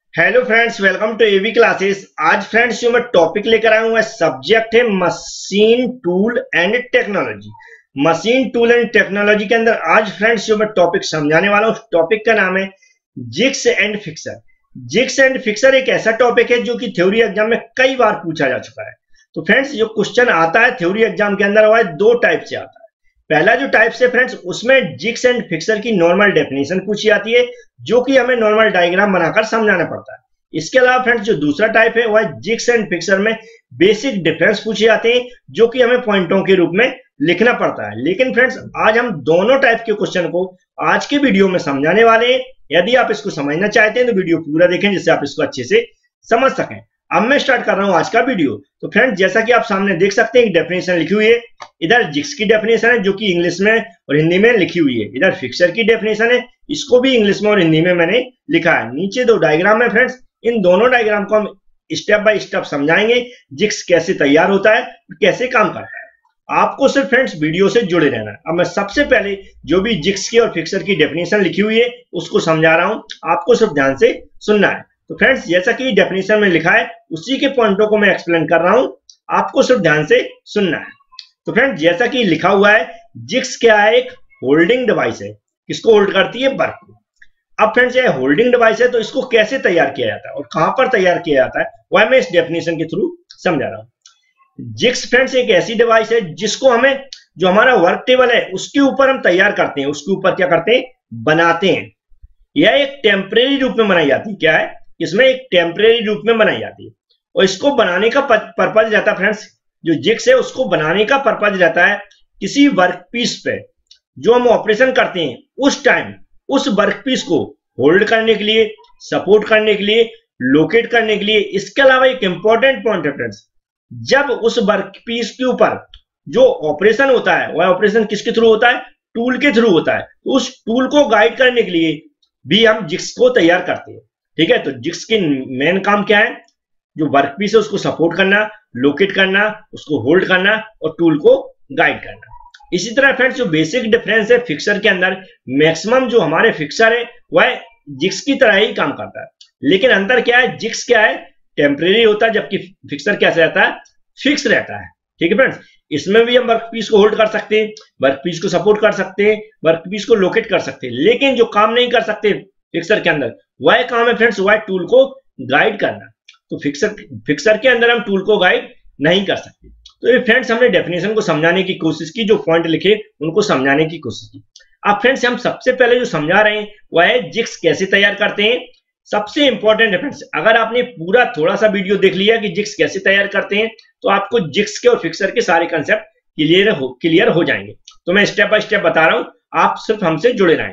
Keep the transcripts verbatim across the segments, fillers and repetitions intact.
Hello friends, welcome to AV classes. आज friends जो मैं टॉपिक लेकर आया हूँ सब्जेक्ट है machine tool and technology. Machine tool and technology के अंदर आज फ्रेंड्स जो मैं टॉपिक समझाने वाला हूँ, उस टॉपिक का नाम है jigs and fixture. Jigs and fixture एक ऐसा टॉपिक है जो कि थ्योरी एग्जाम में कई बार पूछा जा चुका है। तो फ्रेंड्स जो क्वेश्चन आता है थ्योरी एग्जाम के अंदर, वह दो टाइप से आता है। पहला जो टाइप से फ्रेंड्स, उसमें जिग्स एंड फिक्सर की नॉर्मल डेफिनेशन पूछी जाती है, जो कि हमें नॉर्मल डायग्राम बनाकर समझाना पड़ता है। इसके अलावा फ्रेंड्स जो दूसरा टाइप है वह जिग्स एंड फिक्सर में बेसिक डिफरेंस पूछे जाते हैं, जो कि हमें पॉइंटों के रूप में लिखना पड़ता है। लेकिन फ्रेंड्स आज हम दोनों टाइप के क्वेश्चन को आज के वीडियो में समझाने वाले हैं। यदि आप इसको समझना चाहते हैं तो वीडियो पूरा देखें, जिससे आप इसको अच्छे से समझ सकें। अब मैं स्टार्ट कर रहा हूं आज का वीडियो। तो फ्रेंड्स जैसा कि आप सामने देख सकते हैं, एक डेफिनेशन लिखी हुई है। इधर जिग्स की डेफिनेशन है जो कि इंग्लिश में और हिंदी में लिखी हुई है। इधर फिक्सर की डेफिनेशन है, इसको भी इंग्लिश में और हिंदी में मैंने लिखा है। नीचे दो डायग्राम है फ्रेंड्स, इन दोनों डायग्राम को हम स्टेप बाय स्टेप समझाएंगे। जिग्स कैसे तैयार होता है, कैसे काम करता है। आपको सिर्फ फ्रेंड्स वीडियो से जुड़े रहना है। अब मैं सबसे पहले जो भी जिग्स की और फिक्सर की डेफिनेशन लिखी हुई है उसको समझा रहा हूं, आपको सिर्फ ध्यान से सुनना है। तो फ्रेंड्स जैसा कि डेफिनेशन में लिखा है उसी के पॉइंटों को मैं एक्सप्लेन कर रहा हूं, आपको सिर्फ ध्यान से सुनना है। तो फ्रेंड्स जैसा कि लिखा हुआ है, जिग्स क्या है? एक होल्डिंग डिवाइस है। किसको होल्ड करती है? वर्क को। अब फ्रेंड्स ये होल्डिंग डिवाइस है, तो इसको कैसे तैयार किया जाता है और कहां पर तैयार किया जाता है, वह मैं इस डेफिनेशन के थ्रू समझा रहा हूं। जिग्स फ्रेंड्स एक ऐसी डिवाइस है जिसको हमें, जो हमारा वर्क टेबल है उसके ऊपर हम तैयार करते हैं, उसके ऊपर क्या करते हैं? बनाते हैं। यह एक टेम्परेरी रूप में बनाई जाती है। क्या है? इसमें एक टेम्परेरी रूप में बनाई जाती है। और इसको बनाने का पर्पज रहता है फ्रेंड्स, जो जिग्स है उसको बनाने का पर्पज रहता है किसी वर्कपीस पे जो हम ऑपरेशन करते हैं उस टाइम उस वर्कपीस को होल्ड करने के लिए, सपोर्ट करने के लिए, लोकेट करने के लिए। इसके अलावा एक इंपॉर्टेंट पॉइंट है फ्रेंड्स, जब उस वर्कपीस के ऊपर जो ऑपरेशन होता है वह ऑपरेशन किसके थ्रू होता है? टूल के थ्रू होता है। तो उस टूल को गाइड करने के लिए भी हम जिग्स को तैयार करते हैं। ठीक है, तो जिग्स के मेन काम क्या है? जो वर्कपीस है उसको सपोर्ट करना, लोकेट करना, उसको होल्ड करना और टूल को गाइड करना। इसी तरह फ्रेंड्स जो बेसिक डिफरेंस है फिक्सर के अंदर, मैक्सिमम जो हमारे फिक्सर है वह जिग्स की तरह ही काम करता है। लेकिन अंतर क्या है? जिग्स क्या है? टेम्परेरी होता है, जबकि फिक्सर कैसे रहता है? फिक्स रहता है। ठीक है फ्रेंड्स, इसमें भी हम वर्कपीस को होल्ड कर सकते हैं, वर्कपीस को सपोर्ट कर सकते हैं, वर्कपीस को लोकेट कर सकते हैं। लेकिन जो काम नहीं कर सकते फिक्सर के अंदर, वह काम है फ्रेंड्स, वह टूल को गाइड करना। तो फिक्सर फिक्सर के अंदर हम टूल को गाइड नहीं कर सकते। तो ये फ्रेंड्स हमने डेफिनेशन को समझाने की कोशिश की, जो पॉइंट लिखे उनको समझाने की कोशिश की। अब फ्रेंड्स हम सबसे पहले जो समझा रहे हैं वह है जिग्स कैसे तैयार करते हैं। सबसे इंपॉर्टेंट है फ्रेंड्स, अगर आपने पूरा थोड़ा सा वीडियो देख लिया कि जिग्स कैसे तैयार करते हैं, तो आपको जिग्स के और फिक्सर के सारे कंसेप्ट क्लियर हो क्लियर हो जाएंगे। तो मैं स्टेप बाय स्टेप बता रहा हूं, आप सिर्फ हमसे जुड़े रहें।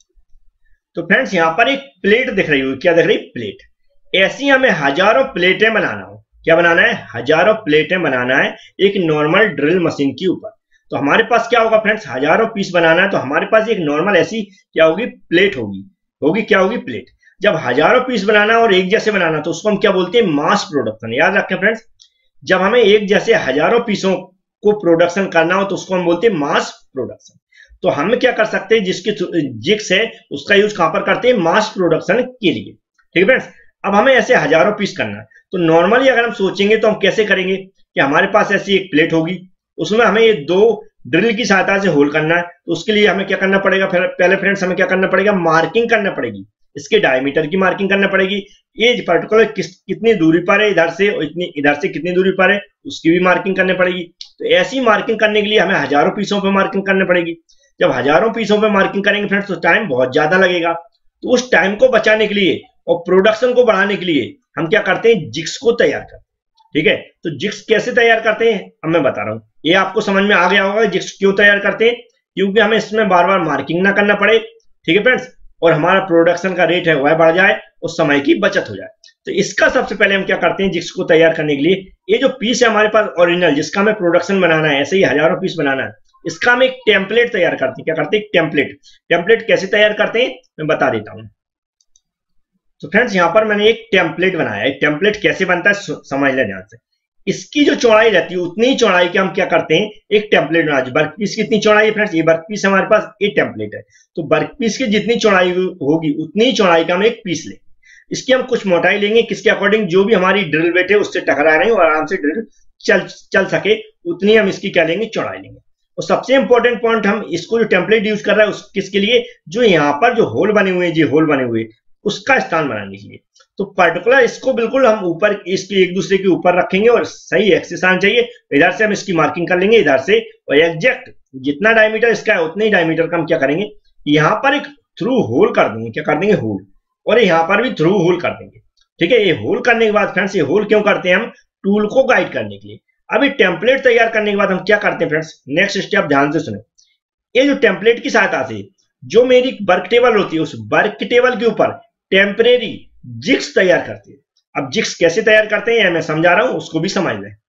तो फ्रेंड्स यहाँ पर एक प्लेट दिख रही है। क्या दिख रही? प्लेट। ऐसी हमें हजारों प्लेटें बनाना हो। क्या बनाना है? हजारों प्लेटें बनाना है एक नॉर्मल ड्रिल मशीन के ऊपर। तो हमारे पास क्या होगा फ्रेंड्स? हजारों पीस बनाना है, तो हमारे पास एक नॉर्मल ऐसी क्या होगी? प्लेट होगी। होगी क्या होगी? प्लेट। जब हजारों पीस बनाना और एक जैसे बनाना, तो उसको हम क्या बोलते हैं? Mass production. याद रखें फ्रेंड्स, जब हमें एक जैसे हजारों पीसों को प्रोडक्शन करना हो तो उसको हम बोलते हैं मास प्रोडक्शन। तो हम क्या कर सकते हैं? जिसकी जिग्स है उसका यूज कहां पर करते हैं? मास प्रोडक्शन के लिए। ठीक है फ्रेंड्स, अब हमें ऐसे हजारों पीस करना है। तो नॉर्मली अगर हम सोचेंगे तो हम कैसे करेंगे कि हमारे पास ऐसी एक प्लेट होगी, उसमें हमें ये दो ड्रिल की सहायता से होल करना है। तो उसके लिए हमें क्या करना पड़ेगा? पहले फ्रेंड्स हमें क्या करना पड़ेगा? मार्किंग करना पड़ेगी। इसके डायमीटर की मार्किंग करना पड़ेगी। ये पर्टिकुलर किस कितनी दूरी पर है इधर से, और इतनी इधर से कितनी दूरी पर है उसकी भी मार्किंग करनी पड़ेगी। तो ऐसी मार्किंग करने के लिए हमें हजारों पीसों पर मार्किंग करनी पड़ेगी। जब हजारों पीसों पर मार्किंग करेंगे फ्रेंड्स तो टाइम बहुत ज्यादा लगेगा। तो उस टाइम को बचाने के लिए और प्रोडक्शन को बढ़ाने के लिए हम क्या करते हैं? जिग्स को तैयार करते हैं। ठीक है, तो जिग्स कैसे तैयार करते हैं अब मैं बता रहा हूं। ये आपको समझ में आ गया होगा जिग्स क्यों तैयार करते हैं, क्योंकि हमें इसमें बार बार मार्किंग ना करना पड़े। ठीक है फ्रेंड्स, और हमारा प्रोडक्शन का रेट है वह बढ़ जाए और समय की बचत हो जाए। तो इसका सबसे पहले हम क्या करते हैं? जिग्स को तैयार करने के लिए ये जो पीस है हमारे पास ओरिजिनल, जिसका हमें प्रोडक्शन बनाना है, ऐसे ही हजारों पीस बनाना है, इसका हम एक टेम्पलेट तैयार करते हैं। क्या करते हैं? टेम्पलेट। टेम्पलेट कैसे तैयार करते हैं मैं बता देता हूं। तो फ्रेंड्स यहाँ पर मैंने एक टेम्पलेट बनाया है। टेम्पलेट कैसे बनता है समझ लें ध्यान से। इसकी जो चौड़ाई रहती है उतनी चौड़ाई के हम क्या करते हैं? एक टेम्पलेट बना। वर्कपीस की कितनी चौड़ाई है फ्रेंड्स? ये वर्कपीस हमारे पास एक टेम्पलेट है, तो वर्कपीस की जितनी चौड़ाई होगी उतनी चौड़ाई का हम एक पीस लें। इसकी हम कुछ मोटाई लेंगे, किसके अकॉर्डिंग, जो भी हमारी ड्रिल वेट है उससे टकरा रहे हैं और आराम से ड्रिल चल चल सके, उतनी हम इसकी क्या लेंगे, चौड़ाई लेंगे। और सबसे इंपॉर्टेंट पॉइंट, हम इसको जो टेम्पलेट यूज कर रहा है उस किसके लिए, जो यहाँ पर जो होल बने हुए हैं, जी होल बने हुए उसका स्थान बनाने के लिए। तो पर्टिकुलर इसको बिल्कुल हम ऊपर इसके एक दूसरे के ऊपर रखेंगे और सही एक्सिस आना चाहिए। इधर से हम इसकी मार्किंग कर लेंगे इधर से, और एग्जैक्ट जितना डायमीटर इसका है उतने ही डायमीटर का हम क्या करेंगे, यहाँ पर एक थ्रू होल कर देंगे, क्या कर देंगे, होल, और यहाँ पर भी थ्रू होल कर देंगे। ठीक है, ये होल करने के बाद फ्रेंड्स, ये होल क्यों करते हैं, हम टूल को गाइड करने के लिए। अभी टेम्पलेट तैयार करने के बाद हम क्या करते हैं फ्रेंड्स, नेक्स्ट स्टेप ध्यान से सुने। ये जो टेम्पलेट की सहायता से जो मेरी वर्क टेबल होती है, उस वर्क टेबल के ऊपर टेम्परेरी जिग्स तैयार करते हैं। अब जिग्स कैसे तैयार करते हैं मैं समझा रहा हूं, उसको भी समझ लें।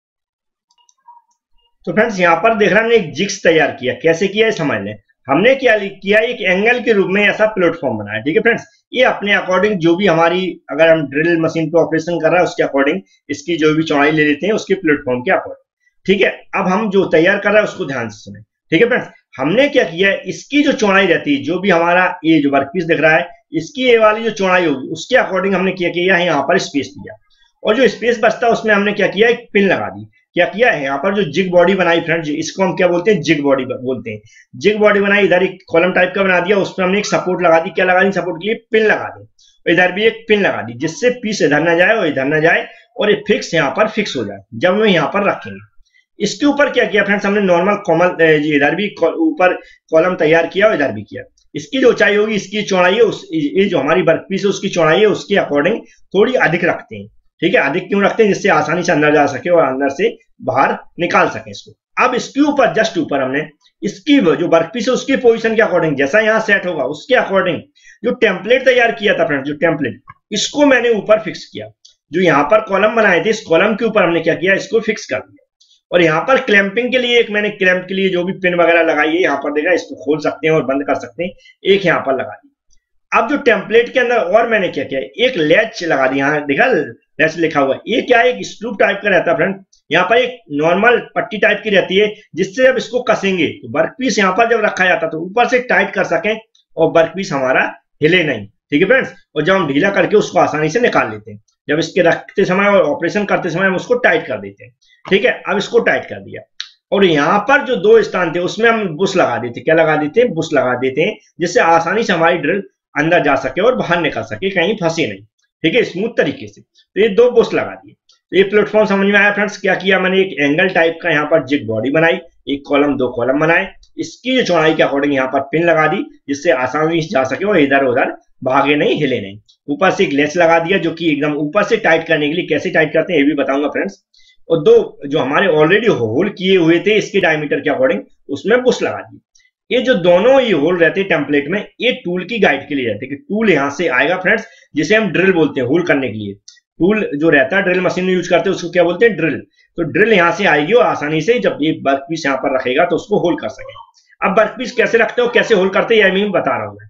तो फ्रेंड्स यहां पर देख रहे हैं एक जिग्स तैयार किया, कैसे किया है समझ लें। हमने क्या किया, एक एंगल के रूप में ऐसा प्लेटफॉर्म बनाया। ठीक है फ्रेंड्स, ये अपने अकॉर्डिंग जो भी हमारी, अगर हम ड्रिल मशीन पे ऑपरेशन कर रहा है उसके अकॉर्डिंग इसकी जो भी चौड़ाई ले लेते हैं उसके प्लेटफॉर्म के अकॉर्डिंग। ठीक है, अब हम जो तैयार कर रहे हैं उसको ध्यान से सुने। ठीक है फ्रेंड्स, हमने क्या किया है, इसकी जो चौड़ाई रहती है, जो भी हमारा ये जो वर्कपीस दिख रहा है, इसकी ये वाली जो चौड़ाई होगी उसके अकॉर्डिंग हमने क्या किया है, यहाँ पर स्पेस दिया, और जो स्पेस बचता है उसमें हमने क्या किया, एक पिन लगा दी। क्या किया है, यहाँ पर जो जिग बॉडी बनाई फ्रेंड्स, इसको हम क्या बोलते हैं, जिग बॉडी बोलते हैं। जिग बॉडी बनाई, इधर एक कॉलम टाइप का बना दिया, उसमें हमने एक सपोर्ट लगा दी। क्या लगा दी, सपोर्ट के लिए पिन लगा दी, और इधर भी एक पिन लगा दी, जिससे पीस इधर ना जाए और इधर ना जाए, और ये फिक्स यहाँ पर फिक्स हो जाए जब हम यहाँ पर रखेंगे। इसके ऊपर क्या किया फ्रेंड्स, हमने नॉर्मल कॉमन इधर भी ऊपर कॉलम तैयार किया और इधर भी किया। इसकी जो ऊंचाई होगी, इसकी चौड़ाई है, उस ये जो हमारी वर्कपीस है उसकी चौड़ाई है, उसके अकॉर्डिंग थोड़ी अधिक रखते हैं। ठीक है, अधिक क्यों रखते हैं, जिससे आसानी से अंदर जा सके और अंदर से बाहर निकाल सके इसको। अब इसके ऊपर जस्ट ऊपर हमने इसकी जो वर्कपीस है उसकी पोजीशन के अकॉर्डिंग, जैसा यहाँ सेट होगा उसके अकॉर्डिंग जो टेम्पलेट तैयार किया था फ्रेंड्स, जो टेम्पलेट, इसको मैंने ऊपर फिक्स किया। जो यहाँ पर कॉलम बनाए थे, इस कॉलम के ऊपर हमने क्या किया, इसको फिक्स कर दिया। और यहाँ पर क्लैंपिंग के लिए एक मैंने क्लैंप के लिए जो भी पिन वगैरह लगाई है, यहाँ पर देखा, इसको खोल सकते हैं और बंद कर सकते हैं, एक यहाँ पर लगा दी। अब जो टेम्पलेट के अंदर और मैंने क्या किया, एक लैच लगा दी, यहाँ देखा लैच लिखा हुआ है, ये क्या है, एक स्क्रू टाइप का रहता है फ्रेंड। यहाँ पर एक नॉर्मल पट्टी टाइप की रहती है, जिससे जब इसको कसेंगे तो वर्कपीस यहाँ पर जब रखा जाता है तो ऊपर से टाइट कर सकें और वर्कपीस हमारा हिले नहीं। ठीक है फ्रेंड्स, और जब हम ढीला करके उसको आसानी से निकाल लेते हैं, जब इसके रखते समय और ऑपरेशन करते समय हम उसको टाइट कर देते हैं। ठीक है, अब इसको टाइट कर दिया, और यहाँ पर जो दो स्थान थे उसमें हम बुश लगा देते, क्या लगा देते हैं, बुश लगा देते हैं, जिससे आसानी से हमारी ड्रिल अंदर जा सके और बाहर निकल सके, कहीं फंसे नहीं। ठीक है, स्मूथ तरीके से। तो ये दो बुश लगा दिए। तो ये प्लेटफॉर्म समझ में आया फ्रेंड्स। क्या किया मैंने, एक एंगल टाइप का यहाँ पर जिग बॉडी बनाई, एक कॉलम दो कॉलम बनाए, इसकी जो चौड़ाई के अकॉर्डिंग यहाँ पर पिन लगा दी, जिससे आसानी से जा सके और इधर उधर भागे नहीं, हिले नहीं। ऊपर से एक लेस लगा दिया, जो कि एकदम ऊपर से टाइट करने के लिए, कैसे टाइट करते हैं ये भी बताऊंगा फ्रेंड्स। और दो जो हमारे ऑलरेडी होल किए हुए थे इसके डायमीटर के अकॉर्डिंग, उसमें बुश लगा दी। ये जो दोनों ये होल रहते हैं टेम्पलेट में, ये टूल की गाइड के लिए रहते हैं, कि टूल यहाँ से आएगा फ्रेंड्स, जिसे हम ड्रिल बोलते हैं। होल करने के लिए टूल जो रहता है, ड्रिल मशीन में यूज करते हैं, उसको क्या बोलते हैं, ड्रिल। तो ड्रिल यहाँ से आएगी और आसानी से जब ये वर्कपीस यहाँ पर रखेगा तो उसको होल कर सके। अब वर्कपीस कैसे रखते हो, कैसे होल करते हैं, यह मैं बता रहा हूं।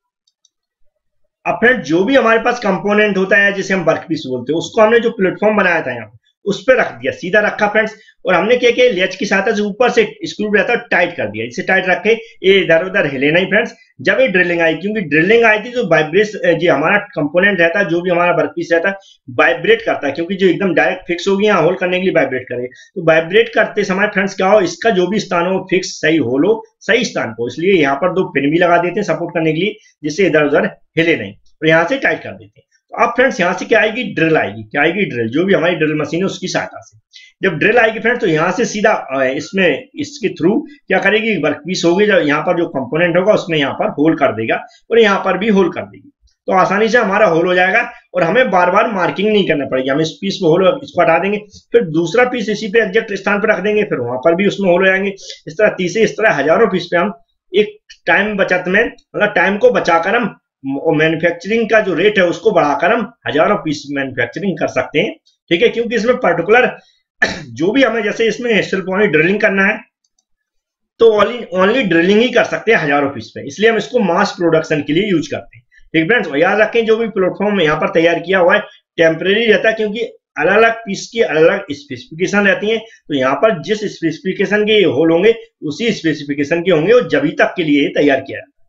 अब फ्रेंड, जो भी हमारे पास कंपोनेंट होता है जिसे हम वर्कपीस बोलते हैं, उसको हमने जो प्लेटफॉर्म बनाया था यहाँ उस पर रख दिया, सीधा रखा फ्रेंड्स। और हमने क्या किया, लेच की सहायता से ऊपर से स्क्रू रहता है टाइट कर दिया, इसे टाइट रखे, ये इधर उधर हिले नहीं फ्रेंड्स। जब ये ड्रिलिंग आई, क्योंकि ड्रिलिंग आई थी, जो वाइब्रेट जो हमारा कंपोनेंट रहता है, जो भी हमारा वर्कपीस रहता है, वाइब्रेट करता है, क्योंकि जो एकदम डायरेक्ट फिक्स होगी यहाँ होल करने के लिए वाइब्रेट करे। तो वाइब्रेट करते समय फ्रेंड्स क्या हो, इसका जो भी स्थान हो फिक्स सही होल हो, सही स्थान को, इसलिए यहाँ पर दो पिन भी लगा देते हैं सपोर्ट करने के लिए, जिससे इधर उधर हिले नहीं, और यहाँ से टाइट कर देते हैं। तो अब फ्रेंड्स यहाँ से क्या आएगी, ड्रिल आएगी। क्या आएगी, ड्रिल। जो भी हमारी ड्रिल मशीन है उसकी सहायता से जब ड्रिल आएगी फ्रेंड्स, तो यहाँ से सीधा इसमें इसके थ्रू क्या करेगी, वर्कपीस होगी, जब यहाँ पर जो कंपोनेंट होगा उसमें यहाँ पर होल कर देगा, और यहाँ पर भी होल कर देगी। तो आसानी से हमारा होल हो जाएगा, और हमें बार बार मार्किंग नहीं करना पड़ेगी। हम इस पीस में होल, इसको हटा देंगे, फिर दूसरा पीस इसी पे एग्जैक्ट स्थान पर रख देंगे, फिर वहां पर भी उसमें होल हो जाएंगे। इस तरह तीसरे, इस तरह हजारों पीस पे हम एक टाइम बचत में, मतलब टाइम को बचाकर हम मैन्युफैक्चरिंग का जो रेट है उसको बढ़ाकर हम हजारों पीस मैन्युफैक्चरिंग कर सकते हैं। ठीक है, क्योंकि इसमें पर्टिकुलर जो भी हमें, जैसे इसमें सिर्फ ओनली ड्रिलिंग करना है तो ओनली ओनली ड्रिलिंग ही कर सकते हैं हजारों पीस पे, इसलिए हम इसको मास प्रोडक्शन के लिए यूज करते हैं। ठीक फ्रेंड्स, याद रखें जो भी प्लेटफॉर्म यहाँ पर तैयार किया हुआ है टेम्परेरी रहता है, क्योंकि अलग अलग पीस की अलग अलग स्पेसिफिकेशन रहती है। तो यहाँ पर जिस स्पेसिफिकेशन के होल होंगे उसी स्पेसिफिकेशन के होंगे, और जब तक के लिए तैयार किया जाता है।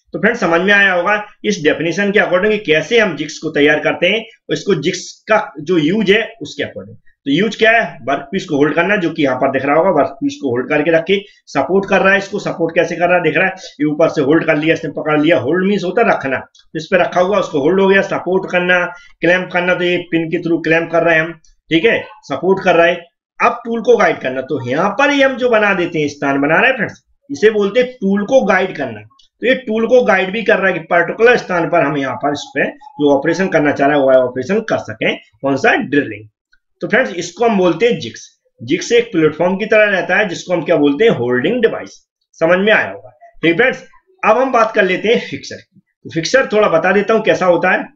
तो फ्रेंड्स समझ में आया होगा इस डेफिनेशन के अकॉर्डिंग कैसे हम जिग्स को तैयार करते हैं और इसको जिग्स का जो यूज है उसके अकॉर्डिंग। तो यूज क्या है, वर्कपीस को होल्ड करना, जो कि यहाँ पर दिख रहा होगा, वर्कपीस को होल्ड करके रखे, सपोर्ट कर रहा है, इसको सपोर्ट कैसे कर रहा है दिख रहा है, ये ऊपर से होल्ड कर लिया, इसने पकड़ लिया, होल्ड मीन्स होता है रखना, इस पे रखा हुआ उसको होल्ड हो गया, सपोर्ट करना, क्लैंप करना, तो ये पिन के थ्रू क्लैंप कर रहे हैं हम, ठीक है, सपोर्ट कर रहे हैं। अब टूल को गाइड करना, तो यहाँ पर ये हम जो बना देते हैं, स्थान बना रहे हैं फ्रेंड्स, इसे बोलते हैं टूल को गाइड करना। तो ये टूल को गाइड भी कर रहा है कि पर्टिकुलर स्थान पर हम यहाँ पर इस पे जो ऑपरेशन करना चाह रहा है वो ऑपरेशन कर सकें, कौन सा, ड्रिलिंग। तो फ्रेंड्स इसको हम बोलते हैं जिग्स। जिग्स एक प्लेटफॉर्म की तरह रहता है जिसको हम क्या बोलते हैं, होल्डिंग डिवाइस। समझ में आया होगा, ठीक फ्रेंड्स। अब हम बात कर लेते हैं फिक्सर की। तो फिक्सर थोड़ा बता देता हूं कैसा होता है।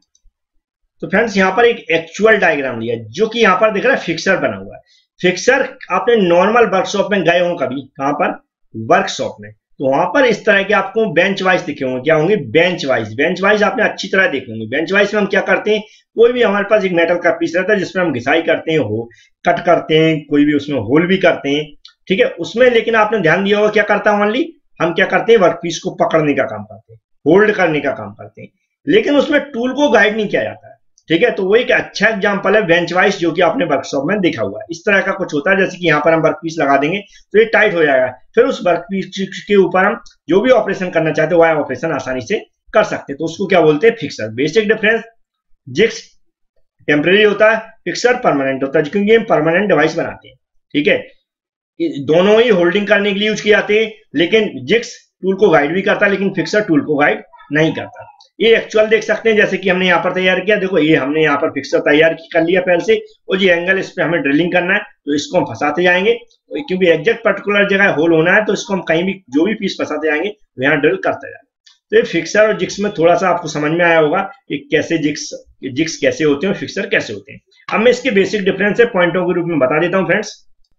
तो फ्रेंड्स यहाँ पर एक एक्चुअल डायग्राम लिया जो कि यहाँ पर दिख रहा है फिक्सर बना हुआ है। फिक्सर आपने नॉर्मल वर्कशॉप में गए हो कभी, कहां पर, वर्कशॉप में, तो वहां पर इस तरह के आपको बेंच वाइज दिखे होंगे, क्या होंगे, बेंच वाइज। बेंच वाइज आपने अच्छी तरह देखे होंगे। बेंच वाइज में हम क्या करते हैं, कोई भी हमारे पास एक मेटल का पीस रहता है जिसमें हम घिसाई करते हैं, हो कट करते हैं, कोई भी उसमें होल भी करते हैं, ठीक है, उसमें लेकिन आपने ध्यान दिया होगा क्या करता है, ओनली हम क्या करते हैं, वर्कपीस को पकड़ने का काम करते हैं, होल्ड करने का काम करते हैं, लेकिन उसमें टूल को गाइड नहीं किया जाता है, ठीक है। तो वो एक अच्छा एग्जांपल है बेंच वाइज जो कि आपने वर्कशॉप में देखा हुआ है। इस तरह का कुछ होता है, जैसे कि यहाँ पर हम वर्कपीस लगा देंगे तो ये टाइट हो जाएगा, फिर उस वर्कपीस के ऊपर हम जो भी ऑपरेशन करना चाहते हैं वह ऑपरेशन आसानी से कर सकते हैं। तो उसको क्या बोलते हैं, fixture. Basic difference, jigs temporary होता है, फिक्सर परमानेंट होता है, क्योंकि हम परमानेंट डिवाइस बनाते हैं, ठीक है। दोनों ही होल्डिंग करने के लिए यूज किए जाते हैं, लेकिन जिग्स टूल को गाइड भी करता है लेकिन फिक्सर टूल को गाइड नहीं करता। ये एक्चुअल देख सकते हैं, जैसे कि हमने यहाँ पर तैयार किया, देखो ये हमने यहाँ पर फिक्सर तैयार कर लिया पहले से, और ये एंगल इस पे हमें ड्रिलिंग करना है, तो इसको हम फंसाते जाएंगे, क्योंकि एग्जैक्ट पर्टिकुलर जगह होल होना है, तो इसको हम कहीं भी जो भी पीस फंसाते जाएंगे तो यहाँ ड्रिल करते जाएंगे। तो ये फिक्सर और जिग्स में थोड़ा सा आपको समझ में आया होगा कि कैसे जिग्स जिग्स कैसे होते हैं, फिक्सर कैसे होते हैं। अब मैं इसके बेसिक डिफरेंस है पॉइंटों के रूप में बता देता हूँ फ्रेंड्स।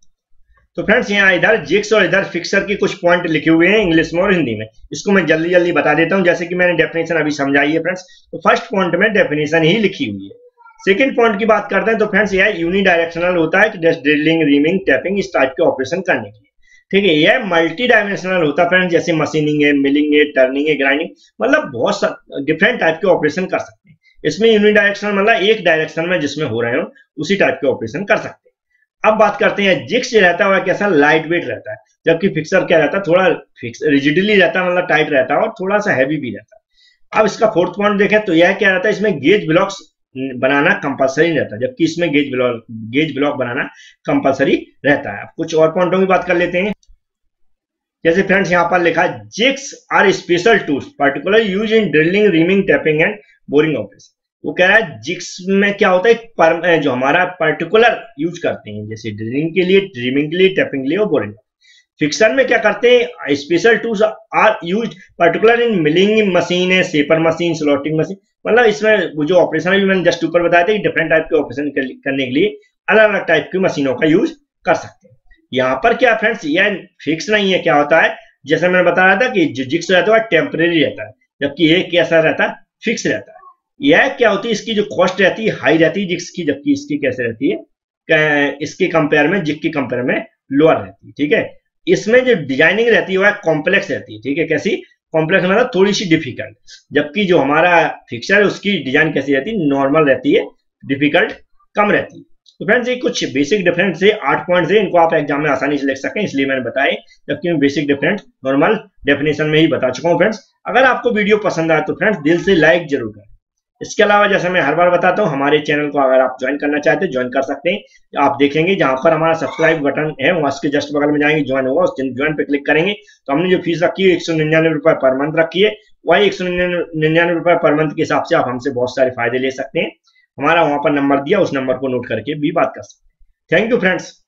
तो फ्रेंड्स यहाँ इधर जिग्स और इधर फिक्सर के कुछ पॉइंट लिखे हुए हैं इंग्लिश में और हिंदी में, इसको मैं जल्दी जल्दी बता देता हूँ, जैसे कि मैंने डेफिनेशन अभी समझाई है फ्रेंड्स। तो फर्स्ट पॉइंट में डेफिनेशन ही लिखी हुई है। सेकंड पॉइंट की बात करते हैं, तो फ्रेंड्स यह यूनिडायरेक्शनल होता है, ड्रिलिंग, रीमिंग, टैपिंग इस टाइप के ऑपरेशन करने के लिए, ठीक है। यह मल्टी डायमेंशनल होता है फ्रेंड्स, जैसे मशीनिंग है, मिलिंग है, टर्निंग है, ग्राइंडिंग, मतलब बहुत डिफरेंट टाइप के ऑपरेशन कर सकते हैं। इसमें यूनिडायरेक्शनल मतलब एक डायरेक्शन में जिसमें हो रहे हो उसी टाइप के ऑपरेशन कर सकते हैं। अब बात करते हैं जिग्स जो रहता है वह कैसा, लाइट वेट रहता है, जबकि फिक्सर क्या रहता है, थोड़ा फिक्स रिजिडली रहता है, मतलब टाइट रहता है और थोड़ा सा हैवी भी रहता है। अब इसका फोर्थ पॉइंट देखें तो यह क्या रहता है, इसमें गेज ब्लॉक्स बनाना कंपलसरी रहता है, जबकि इसमें गेज ब्लॉक गेज ब्लॉक बनाना कंपलसरी रहता है। अब कुछ और पॉइंटों की बात कर लेते हैं, जैसे फ्रेंड्स यहाँ पर लिखा है jigs are special tools particular use in drilling, reaming, tapping and boring operation. वो कह रहा है जिग्स में क्या होता है, पर, जो हमारा पर्टिकुलर यूज करते हैं, जैसे ड्रिलिंग के लिए, रीमिंग के लिए, टैपिंग के लिए और बोरिंग। फिक्सर में क्या करते हैं, special tools are use particular in milling machine है, शेपर मशीन, स्लॉटिंग मशीन, मतलब इसमें वो जो ऑपरेशन है मैंने जस्ट ऊपर बताया था, डिफरेंट टाइप के ऑपरेशन करने के लिए अलग अलग टाइप की मशीनों का यूज कर सकते हैं। यहाँ पर क्या फ्रेंड्स, यह फिक्स नहीं है, क्या होता है, जैसे मैंने बता रहा था कि जो जिग्स रहता है टेम्परेरी रहता है, जबकि ये कैसा रहता है, फिक्स रहता है। यह क्या होती है, इसकी जो कॉस्ट रहती है हाई रहती है जिग्स की, जबकि इसकी कैसे रहती है, इसके कंपेयर में, जिग के कंपेयर में लोअर रहती है, ठीक है। इसमें जो डिजाइनिंग रहती है वह कॉम्प्लेक्स रहती है, ठीक है। कैसी कॉम्प्लेक्स मतलब थोड़ी सी डिफिकल्ट, जबकि जो हमारा फिक्सर है उसकी डिजाइन कैसी रहती है, नॉर्मल रहती है, डिफिकल्ट कम रहती है। तो फ्रेंड्स ये कुछ बेसिक डिफरेंस है, आठ पॉइंट है, इनको आप एग्जाम में आसानी से लिख सकें इसलिए मैंने बताए, जबकि मैं बेसिक डिफरेंस नॉर्मल डेफिनेशन में ही बता चुका हूँ फ्रेंड्स। अगर आपको वीडियो पसंद आए तो फ्रेंड्स दिल से लाइक जरूर करें। इसके अलावा जैसे मैं हर बार बताता हूँ, हमारे चैनल को अगर आप ज्वाइन करना चाहते हैं ज्वाइन कर सकते हैं। आप देखेंगे जहां पर हमारा सब्सक्राइब बटन है वहां के जस्ट बगल में जाएंगे, ज्वाइन होगा, उस ज्वाइन पे क्लिक करेंगे तो हमने जो फीस रखी है एक सौ निन्यानवे रुपए पर मंथ रखी है, वही एक सौ निन्यानवे रुपए पर मंथ के हिसाब से आप हमसे बहुत सारे फायदे ले सकते हैं। हमारा वहां पर नंबर दिया, उस नंबर को नोट करके भी बात कर सकते हैं। Thank you friends.